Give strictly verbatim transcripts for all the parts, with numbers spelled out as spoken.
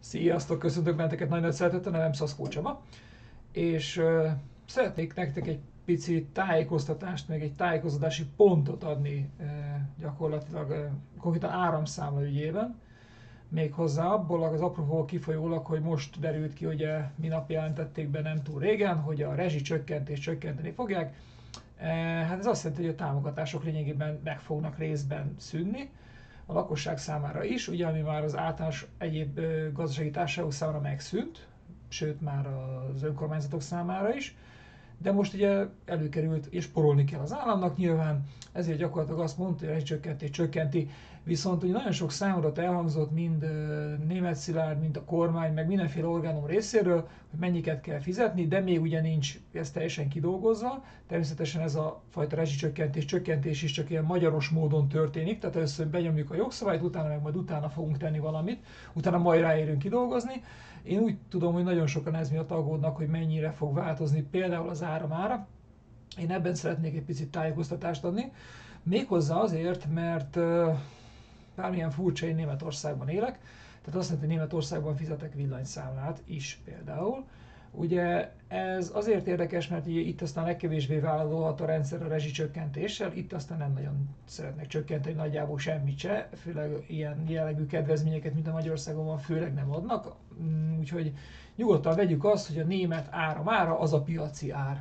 Sziasztok, köszöntök benneteket nagy nagy szeretettel, nevem Szaszkó Csaba, és uh, szeretnék nektek egy pici tájékoztatást, meg egy tájékoztatási pontot adni uh, gyakorlatilag uh, konkrétan áramszámla ügyében. Méghozzá abból az apróból kifolyólag, hogy most derült ki, hogy uh, minap jelentették be nem túl régen, hogy a rezsicsökkentést csökkenteni fogják. Uh, hát ez azt jelenti, hogy a támogatások lényegében meg fognak részben szűnni a lakosság számára is, ugye, ami már az általános egyéb ö, gazdasági társaságok számára megszűnt, sőt már az önkormányzatok számára is, de most ugye előkerült, és porolni kell az államnak nyilván, ezért gyakorlatilag azt mondta, hogy a rezsicsökkentés csökkenti, viszont ugye nagyon sok számodat elhangzott mind Németh Szilárd, mind a kormány, meg mindenféle orgánum részéről, hogy mennyiket kell fizetni, de még ugye nincs ez teljesen kidolgozva. Természetesen ez a fajta rezsicsökkentés, csökkentés is csak ilyen magyaros módon történik, tehát először benyomjuk a jogszabályt, utána meg majd utána fogunk tenni valamit, utána majd ráérünk kidolgozni. Én úgy tudom, hogy nagyon sokan ez miatt aggódnak, hogy mennyire fog változni például az áramára. Én ebben szeretnék egy picit tájékoztatást adni. Méghozzá azért, mert bármilyen furcsa, én Németországban élek, tehát azt jelenti, hogy Németországban fizetek villanyszámlát is például. Ugye ez azért érdekes, mert ugye itt aztán legkevésbé vállalhat a rendszer a rezsicsökkentéssel, itt aztán nem nagyon szeretnek csökkenteni nagyjából semmit se, főleg ilyen jellegű kedvezményeket, mint a Magyarországon van, főleg nem adnak, úgyhogy nyugodtan vegyük azt, hogy a német áram ára az a piaci ár.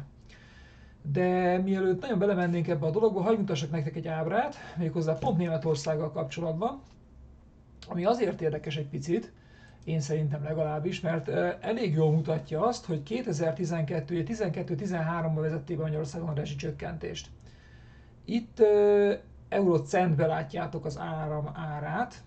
De mielőtt nagyon belemennénk ebbe a dologba, hagyj mutassak nektek egy ábrát, méghozzá pont Németországgal kapcsolatban, ami azért érdekes egy picit, én szerintem legalábbis, mert elég jól mutatja azt, hogy kétezer-tizenkettő, tizenkettő-tizenháromban vezették be Magyarországon a rezsicsökkentést. Itt eurocentbe látjátok az áram árát,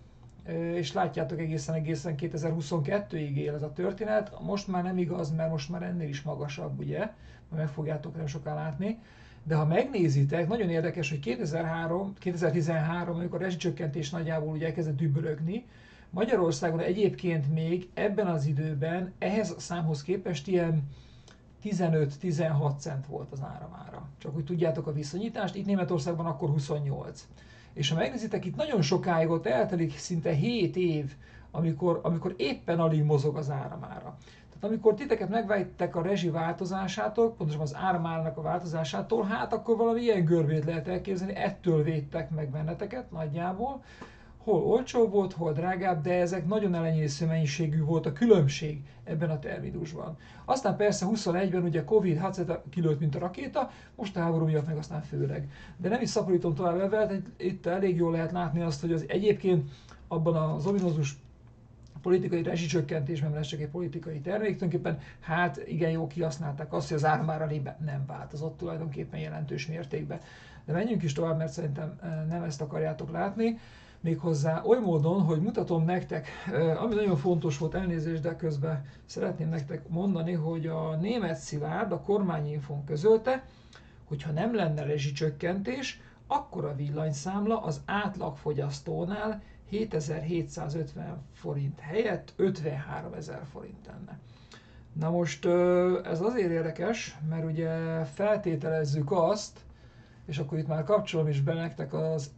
és látjátok egészen egészen kétezer-huszonkettőig él ez a történet. Most már nem igaz, mert most már ennél is magasabb, ugye, majd meg fogjátok nem soká látni. De ha megnézitek, nagyon érdekes, hogy kétezer-három, kétezer-tizenhárom, amikor a rezsicsökkentés nagyjából ugye elkezdett dübörögni, Magyarországon egyébként még ebben az időben ehhez a számhoz képest ilyen tizenöt-tizenhat cent volt az áramára. Csak hogy tudjátok a viszonyítást, itt Németországban akkor huszonnyolc. És ha megnézitek, itt nagyon sokáig ott eltelik szinte hét év, amikor, amikor éppen alig mozog az áramára. Tehát amikor titeket megvájtek a rezsi változásától, pontosan az áramárának a változásától, hát akkor valami ilyen görbét lehet elképzelni, ettől védtek meg benneteket nagyjából. Hol olcsó volt, hol drágább, de ezek nagyon elenyésző mennyiségű volt a különbség ebben a terminusban. Aztán persze huszonegyben ugye Covid hát kilőtt, mint a rakéta, most a háború miatt meg aztán főleg. De nem is szaporítom tovább ebben, itt elég jól lehet látni azt, hogy az egyébként abban az ominózus politikai rezsicsökkentésben, mert ez csak egy politikai termék, tulajdonképpen hát igen jól kihasználták azt, hogy az áramára nem változott tulajdonképpen jelentős mértékben. De menjünk is tovább, mert szerintem nem ezt akarjátok látni. Méghozzá oly módon, hogy mutatom nektek, ami nagyon fontos volt, elnézést, de közben szeretném nektek mondani, hogy a Németh Szilárd a kormányinfón közölte, hogy ha nem lenne rezsicsökkentés, akkor a villanyszámla az átlagfogyasztónál hétezer-hétszázötven forint helyett ötvenháromezer forint lenne. Na most ez azért érdekes, mert ugye feltételezzük azt, és akkor itt már kapcsolom is be nektek az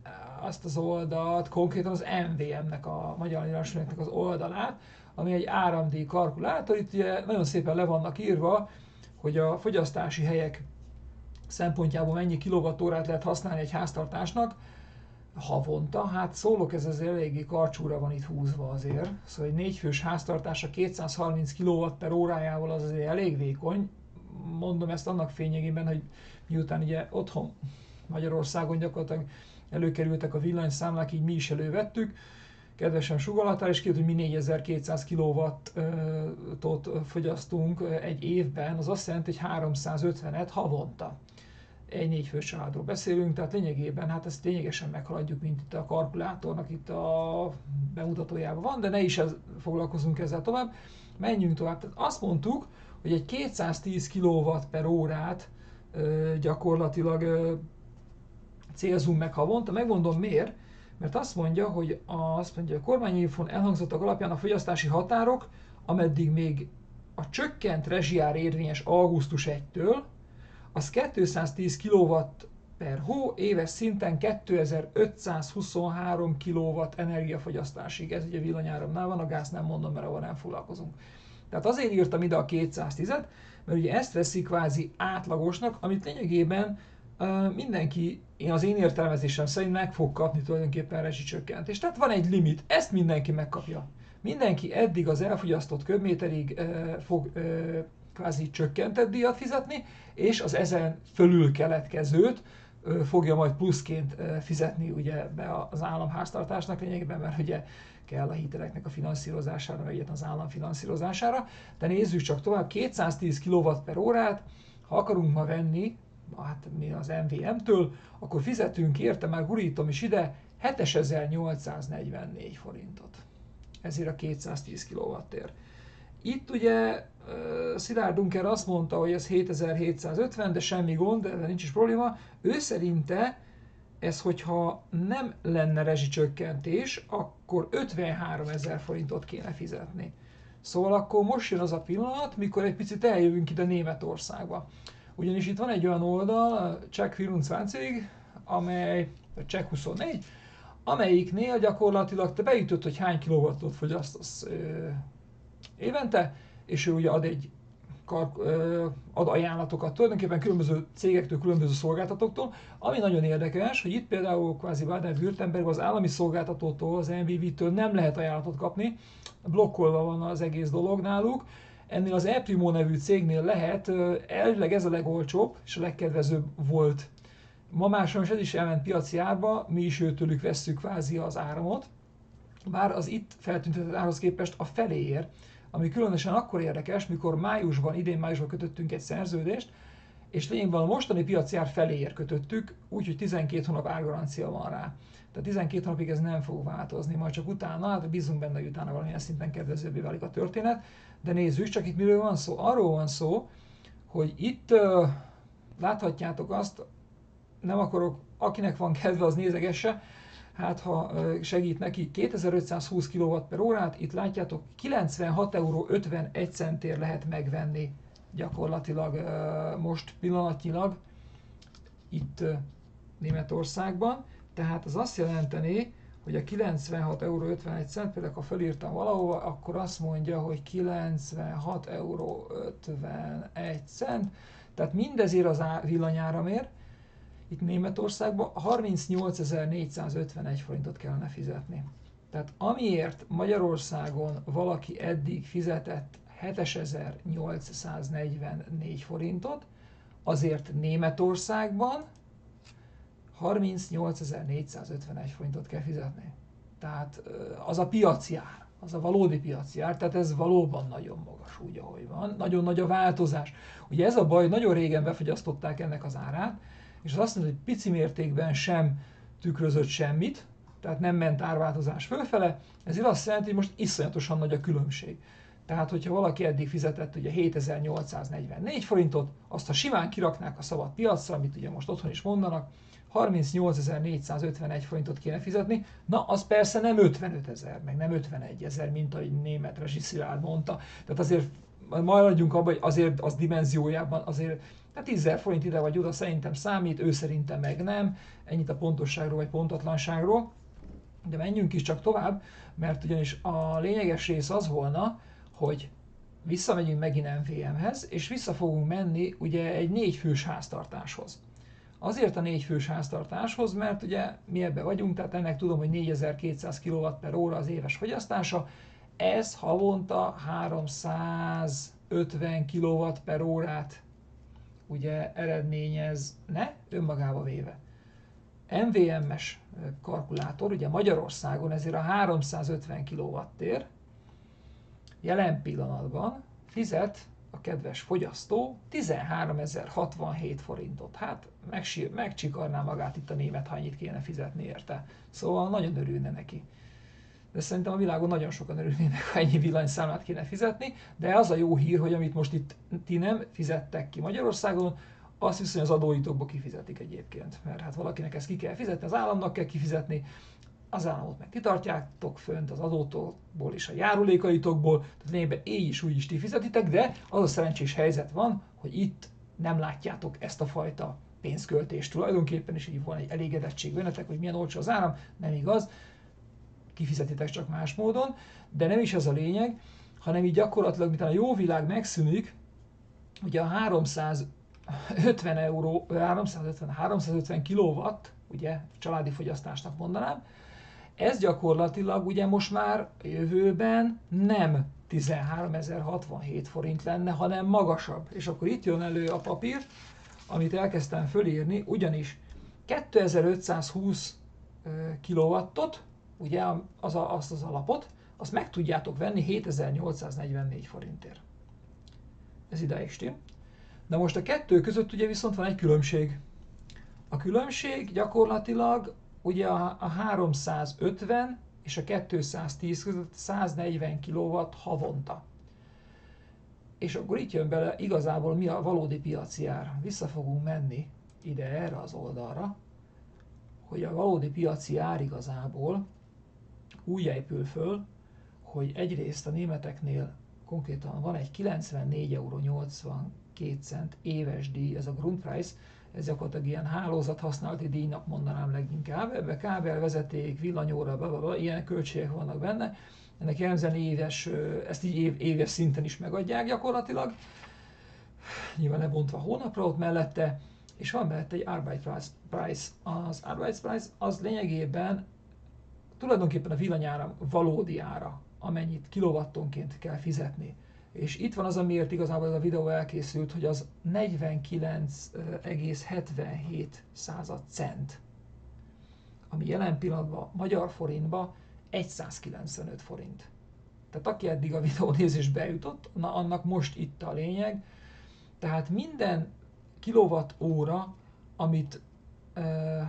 azt az oldalt, konkrétan az em vé em-nek, a Magyar Villanyosmérnöknek az oldalát, ami egy áramdíj kalkulátor. Itt ugye nagyon szépen le vannak írva, hogy a fogyasztási helyek szempontjából mennyi kilowattórát lehet használni egy háztartásnak havonta. Hát szólok, ez azért eléggé karcsúra van itt húzva azért. Szóval egy négyfős háztartása kétszázharminc kilowatt per órájával az azért elég vékony. Mondom ezt annak fényegében, hogy miután ugye otthon Magyarországon gyakorlatilag előkerültek a villanyszámlák, így mi is elővettük. Kedvesen sugallatál, és kijött, hogy mi négyezer-kétszáz kilowattot fogyasztunk egy évben, az azt jelenti, hogy háromszázötvenet havonta. Egy négyfős családról beszélünk, tehát lényegében hát ezt lényegesen meghaladjuk, mint itt a kalkulátornak itt a bemutatójában van, de ne is ez, foglalkozunk ezzel tovább. Menjünk tovább. Tehát azt mondtuk, hogy egy kétszáztíz kilowatt per órát gyakorlatilag célzunk meg havonta. Megmondom miért, mert azt mondja, hogy a, azt mondja, a kormányinfón elhangzottak alapján a fogyasztási határok, ameddig még a csökkent rezsiár érvényes augusztus elsejétől, az kétszáztíz kilowatt per hó, éves szinten kétezer-ötszázhuszonhárom kilowatt energiafogyasztásig. Ez ugye villanyáramnál van, a gáz nem mondom, mert ahol nem foglalkozunk. Tehát azért írtam ide a kétszáztízet, mert ugye ezt veszi kvázi átlagosnak, amit lényegében uh, mindenki, én az én értelmezésem szerint meg fog kapni tulajdonképpen rezsicsökkentést. Tehát van egy limit, ezt mindenki megkapja. Mindenki eddig az elfogyasztott köbméterig uh, fog uh, kvázi csökkentett díjat fizetni, és az ezen fölül keletkezőt uh, fogja majd pluszként uh, fizetni ugye be az államháztartásnak lényegében, mert ugye kell a hiteleknek a finanszírozására, meg az állam finanszírozására. De nézzük csak tovább, kétszáztíz kilowatt per órát, ha akarunk ma venni, hát mi az em vé em-től, akkor fizetünk érte, már gurítom is ide, hétezer-nyolcszáznegyvennégy forintot. Ezért a kétszáztíz kilowattért. Itt ugye Szilárd Dunker azt mondta, hogy ez hétezer-hétszázötven, de semmi gond, de nincs is probléma. Ő szerinte ez, hogyha nem lenne rezsicsökkentés, akkor ötvenháromezer forintot kéne fizetni. Szóval akkor most jön az a pillanat, mikor egy picit eljövünk ide Németországba. Ugyanis itt van egy olyan oldal, Check vierundzwanzig, amely, vagy Check huszonnégy, amelyiknél gyakorlatilag te beütöd, hogy hány kilowattot fogyasztasz ö, évente, és ő ugye ad egy ad ajánlatokat tulajdonképpen különböző cégektől, különböző szolgáltatóktól, ami nagyon érdekes, hogy itt például kvázi Baden-Württembergben az állami szolgáltatótól, az em vé vé-től nem lehet ajánlatot kapni, blokkolva van az egész dolog náluk. Ennél az ePrimo nevű cégnél lehet, elvileg ez a legolcsóbb és a legkedvezőbb volt. Ma már sajnos ez is elment piaci árba, mi is őtőlük vesszük kvázi az áramot, bár az itt feltüntetett árhoz képest a feléért, ami különösen akkor érdekes, mikor májusban, idén májusban kötöttünk egy szerződést, és lényegben a mostani piaci ár feléért kötöttük, úgyhogy tizenkét hónap árgarancia van rá. Tehát tizenkét hónapig ez nem fog változni, majd csak utána, hát bízunk benne, hogy utána valamilyen szinten kedvezőbbé válik a történet. De nézzük csak itt miről van szó. Arról van szó, hogy itt uh, láthatjátok azt, nem akarok, akinek van kedve, az nézegesse, hát ha segít neki, kétezer-ötszázhúsz kilowatt per órát, itt látjátok, kilencvenhat euró ötvenegy centért lehet megvenni gyakorlatilag most pillanatnyilag itt Németországban. Tehát az azt jelenteni, hogy a kilencvenhat euró ötvenegy cent, például ha felírtam valahova, akkor azt mondja, hogy kilencvenhat euró ötvenegy cent, tehát mindezért az villanyáramért, itt Németországban harmincnyolcezer-négyszázötvenegy forintot kellene fizetni. Tehát amiért Magyarországon valaki eddig fizetett hétezer-nyolcszáznegyvennégy forintot, azért Németországban harmincnyolcezer-négyszázötvenegy forintot kell fizetni. Tehát az a piaci ár, az a valódi piaci ár, tehát ez valóban nagyon magas úgy, ahogy van. Nagyon nagy a változás. Ugye ez a baj, nagyon régen befogyasztották ennek az árát, és az azt mondja, hogy pici mértékben sem tükrözött semmit, tehát nem ment árváltozás fölfele, ezért azt jelenti, hogy most iszonyatosan nagy a különbség. Tehát, hogyha valaki eddig fizetett ugye hétezer-nyolcszáznegyvennégy forintot, azt ha simán kiraknák a szabad piacra, amit ugye most otthon is mondanak, harmincnyolcezer-négyszázötvenegy forintot kéne fizetni, na az persze nem ötvenötezer, meg nem ötvenegyezer, mint ahogy német Rezsi Szilárd mondta. Tehát azért maradjunk abban, hogy azért az dimenziójában azért tehát tízezer forint ide vagy oda szerintem számít, ő szerintem meg nem. Ennyit a pontosságról vagy pontatlanságról. De menjünk is csak tovább, mert ugyanis a lényeges rész az volna, hogy visszamegyünk megint em vé em-hez, és vissza fogunk menni ugye egy négyfős háztartáshoz. Azért a négyfős háztartáshoz, mert ugye mi ebbe vagyunk, tehát ennek tudom, hogy négyezer-kétszáz kilowatt per óra az éves fogyasztása, ez havonta háromszázötven kilowatt per órát ugye eredményezne önmagába véve. em vé em-es kalkulátor, ugye Magyarországon ezért a háromszázötven kilowattért jelen pillanatban fizet a kedves fogyasztó tizenháromezer-hatvanhét forintot. Hát megsír, megcsikarná magát itt a német, ha ennyit kéne fizetni érte. Szóval nagyon örülne neki. De szerintem a világon nagyon sokan örülnének, ha ennyi villanyszámlát kéne fizetni, de az a jó hír, hogy amit most itt ti nem fizettek ki Magyarországon, azt viszont az adóitokból kifizetik egyébként. Mert hát valakinek ezt ki kell fizetni, az államnak kell kifizetni, az államot meg kitartjátok fönt az adótokból és a járulékaitokból, tehát lényegben így is úgy is ti fizetitek, de az a szerencsés helyzet van, hogy itt nem látjátok ezt a fajta pénzköltés tulajdonképpen, és így van egy elégedettség bennetek, hogy milyen olcsó az áram, nem igaz, kifizetitek csak más módon, de nem is ez a lényeg, hanem így gyakorlatilag, mint a jó világ megszűnik, ugye a háromszázötven euró, háromszázötven, háromszázötven kilowatt, ugye családi fogyasztásnak mondanám, ez gyakorlatilag ugye most már a jövőben nem tizenháromezer-hatvanhét forint lenne, hanem magasabb. És akkor itt jön elő a papír, amit elkezdtem fölírni, ugyanis kétezer-ötszázhúsz kilowattot, ugye az a, azt az alapot, azt meg tudjátok venni hétezer-nyolcszáznegyvennégy forintért. Ez idáig stimm. De most a kettő között ugye viszont van egy különbség. A különbség gyakorlatilag ugye a, a háromszázötven és a kétszáztíz között száznegyven kilowatt havonta. És akkor itt jön bele igazából mi a valódi piaci ár. Vissza fogunk menni ide erre az oldalra, hogy a valódi piaci ár igazából úgy épül föl, hogy egyrészt a németeknél konkrétan van egy kilencvennégy euró nyolcvankét cent éves díj, ez a Grundpreis, ez gyakorlatilag ilyen hálózathasználati díjnak mondanám leginkább, ebbe kábel, vezeték, villanyóra, blablabla, ilyen költségek vannak benne, ennek jellemzően éves, ezt így év, éves szinten is megadják gyakorlatilag, nyilván lebontva hónapra ott mellette, és van mellette egy Arbeitspreis. Az Arbeitspreis az lényegében tulajdonképpen a villanyáram valódi ára, amennyit kilowattonként kell fizetni. És itt van az, amiért igazából ez a videó elkészült, hogy az negyvenkilenc egész hetvenhét cent, ami jelen pillanatban magyar forintba százkilencvenöt forint. Tehát aki eddig a videó nézésbe jutott, na annak most itt a lényeg. Tehát minden kilowatt óra, amit uh,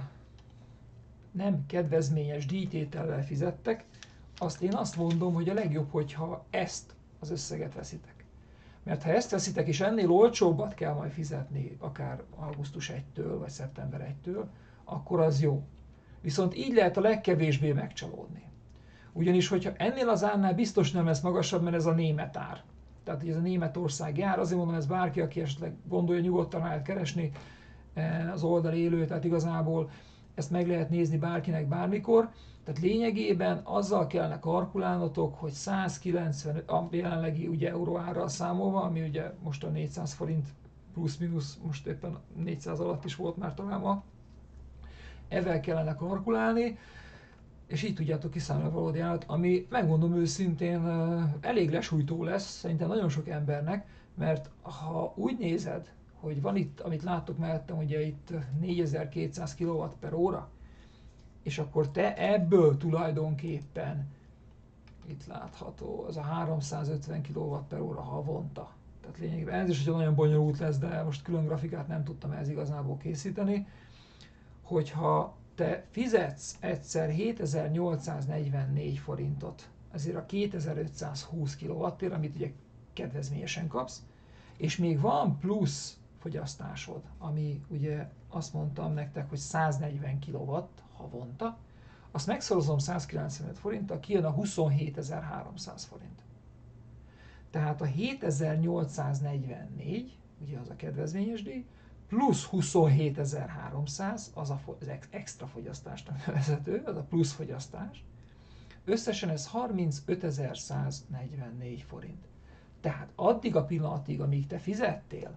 nem kedvezményes díjtétellel fizettek, azt én azt mondom, hogy a legjobb, hogyha ezt az összeget veszitek. Mert ha ezt veszitek, és ennél olcsóbbat kell majd fizetni, akár augusztus elsejétől vagy szeptember elsejétől, akkor az jó. Viszont így lehet a legkevésbé megcsalódni. Ugyanis, hogyha ennél az árnál biztos nem lesz magasabb, mert ez a német ár. Tehát, hogy ez a Németország jár, azért mondom, ez bárki, aki esetleg gondolja, nyugodtan lehet keresni az oldal élő, tehát igazából ezt meg lehet nézni bárkinek bármikor. Tehát lényegében azzal kellene kalkulálnotok, hogy százkilencven, a jelenlegi ugye euróárral számolva, ami ugye most a négyszáz forint plusz-minusz, most éppen négyszáz alatt is volt már talán ma, ezzel kellene kalkulálni, és így tudjátok kiszámolni a valódi árat, ami megmondom őszintén elég lesújtó lesz szerintem nagyon sok embernek, mert ha úgy nézed, hogy van itt, amit láttok mellettem, ugye itt négyezer-kétszáz kilowatt per óra, és akkor te ebből tulajdonképpen, itt látható, az a háromszázötven kilowatt per óra havonta. Tehát lényegében ez is ugye nagyon bonyolult lesz, de most külön grafikát nem tudtam ez igazából készíteni, hogyha te fizetsz egyszer hétezer-nyolcszáznegyvennégy forintot, ezért a kétezer-ötszázhúsz kilowattért, amit ugye kedvezményesen kapsz, és még van plusz fogyasztásod, ami ugye azt mondtam nektek, hogy száznegyven kilowatt havonta, azt megszorozom százkilencvenöt forinttal, kijön a huszonhétezer-háromszáz forint. Tehát a hétezer-nyolcszáznegyvennégy, ugye az a kedvezményes díj, plusz huszonhétezer-háromszáz, az a, az extra fogyasztásnak nevezhető, az a plusz fogyasztás, összesen ez harmincötezer-száznegyvennégy forint. Tehát addig a pillanatig, amíg te fizettél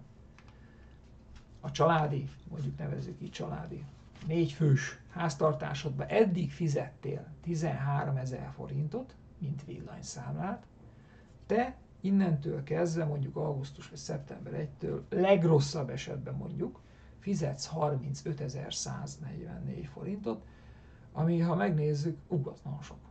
a családi, mondjuk nevezzük így családi, négy fős háztartásodba, eddig fizettél tizenháromezer forintot, mint villanyszámlát, te innentől kezdve mondjuk augusztus vagy szeptember elsejétől legrosszabb esetben mondjuk fizetsz harmincötezer-száznegyvennégy forintot, ami ha megnézzük, ú, az nagyon sok.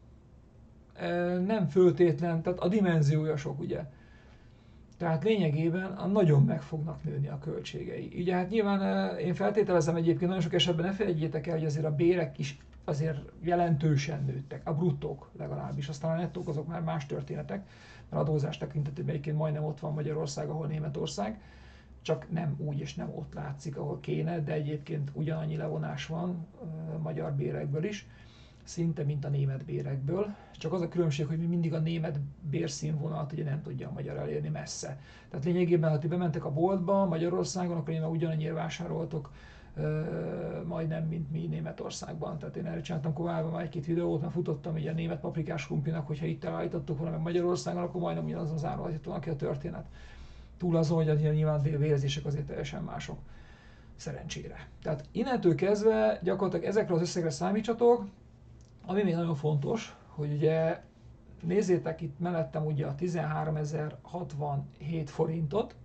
E, nem föltétlen, tehát a dimenziója sok ugye. Tehát lényegében nagyon meg fognak nőni a költségei. Ugye hát nyilván én feltételezem egyébként nagyon sok esetben, ne felejtjétek el, hogy azért a bérek is azért jelentősen nőttek, a bruttók legalábbis, aztán a nettók azok már más történetek, mert adózás tekintetében egyébként majdnem ott van Magyarország, ahol Németország, csak nem úgy és nem ott látszik, ahol kéne, de egyébként ugyanannyi levonás van uh, magyar bérekből is. szinte mint a német bérekből, csak az a különbség, hogy mi mindig a német bérszínvonalat ugye nem tudja a magyar elérni messze. Tehát lényegében, ha ti bementek a boltba Magyarországon, akkor én már ugyanannyira vásároltok ö, majdnem, mint mi Németországban. Tehát én erre csináltam korábban már egy-két videót, mert futottam ugye a német paprikás krumplinak, hogyha itt elállítottuk volna meg Magyarországon, akkor majdnem ugyanazon az áron állítottak ki a történet. Túl azon, hogy nyilván vérzések azért teljesen mások. Szerencsére. Tehát innentől kezdve gyakorlatilag ezekre az összegre számítsatok. Ami még nagyon fontos, hogy ugye nézzétek itt mellettem ugye a tizenháromezer-hatvanhét forintot,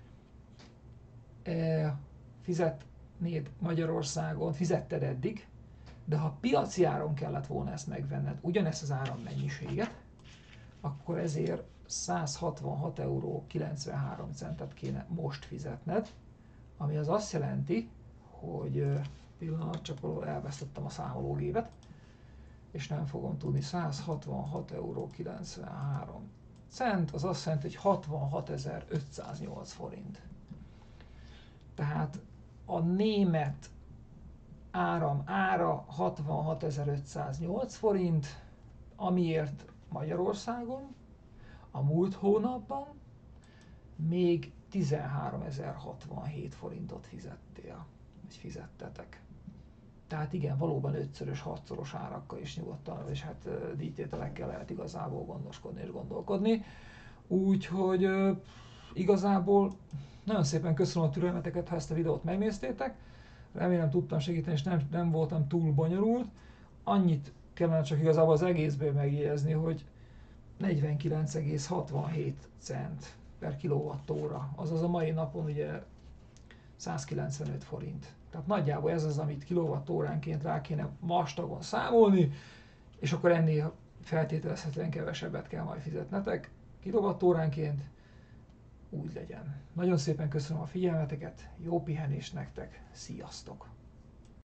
e, fizetnéd Magyarországon, fizetted eddig, de ha piaci áron kellett volna ezt megvenned, ugyanezt az árammennyiséget, akkor ezért százhatvanhat euró kilencvenhárom centet kéne most fizetned, ami az azt jelenti, hogy pillanat, csak valahol elvesztettem a számológépet, és nem fogom tudni, százhatvanhat euró kilencvenhárom cent, az azt jelenti, hogy hatvanhatezer-ötszáznyolc forint. Tehát a német áram ára hatvanhatezer-ötszáznyolc forint, amiért Magyarországon a múlt hónapban még tizenháromezer-hatvanhét forintot fizettél, vagy fizettetek. Tehát igen, valóban ötszörös, hatszoros árakkal is nyugodtan, és hát díjtételekkel lehet igazából gondoskodni és gondolkodni. Úgyhogy uh, igazából nagyon szépen köszönöm a türelmeteket, ha ezt a videót megnéztétek. Remélem tudtam segíteni, és nem, nem voltam túl bonyolult. Annyit kellene csak igazából az egészből megjegyezni, hogy negyvenkilenc egész hatvanhét cent per kilowattóra, azaz a mai napon ugye százkilencvenöt forint. Tehát nagyjából ez az, amit kilowattóránként rá kéne vastagon számolni, és akkor ennél feltételezhetően kevesebbet kell majd fizetnetek kilowattóránként, úgy legyen. Nagyon szépen köszönöm a figyelmeteket, jó pihenést nektek, sziasztok!